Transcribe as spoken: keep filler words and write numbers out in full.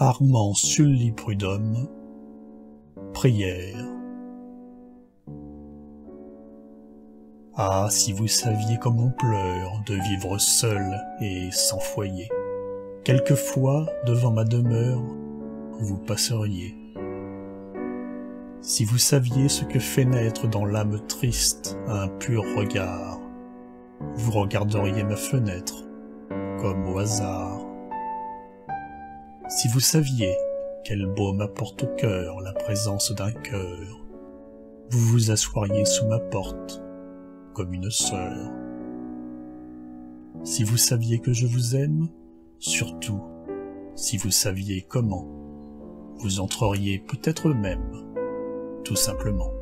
Armand Sully Prudhomme, prière. Ah, si vous saviez comme on pleure de vivre seul et sans foyer. Quelquefois, devant ma demeure, vous passeriez. Si vous saviez ce que fait naître dans l'âme triste un pur regard, vous regarderiez ma fenêtre, comme au hasard. Si vous saviez quel baume apporte au cœur la présence d'un cœur, vous vous assoiriez sous ma porte, comme une sœur. Si vous saviez que je vous aime, surtout, si vous saviez comment, vous entreriez peut-être même, tout simplement.